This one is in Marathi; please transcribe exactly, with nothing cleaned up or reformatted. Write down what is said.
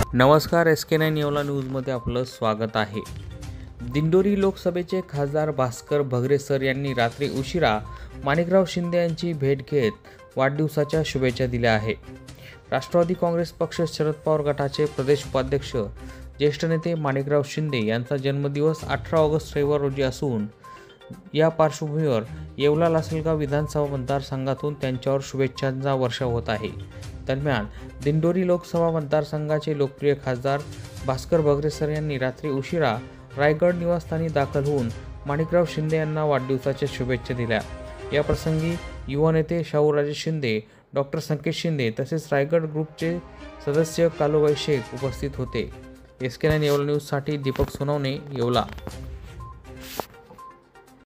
नमस्कार, एस के नाईन येवला न्यूजमध्ये आपलं स्वागत आहे. दिंडोरी लोकसभेचे खासदार भास्कर भगरे सर यांनी रात्री उशिरा माणिकराव शिंदे यांची भेट घेत वाढदिवसाच्या शुभेच्छा दिल्या आहे. राष्ट्रवादी काँग्रेस पक्ष शरद पवार गटाचे प्रदेश उपाध्यक्ष ज्येष्ठ नेते माणिकराव शिंदे यांचा जन्मदिवस अठरा ऑगस्ट रविवार रोजी असून या पार्श्वभूमीवर येवला लासलगाव विधानसभा मतदारसंघातून त्यांच्यावर शुभेच्छांचा वर्षाव होत आहे. दरम्यान दिंडोरी लोकसभा मतदारसंघाचे लोकप्रिय खासदार भास्कर भगरे सर यांनी रात्री उशिरा रायगड निवासस्थानी दाखल होऊन माणिकराव शिंदे यांना वाढदिवसाच्या शुभेच्छा दिल्या. या प्रसंगी युवा नेते शाहूराजे शिंदे, डॉक्टर संकेत शिंदे तसेच रायगड ग्रुपचे सदस्य कालूबाई शेख उपस्थित होते. एस के नाईन येवला न्यूजसाठी दीपक सोनवणे, येवला.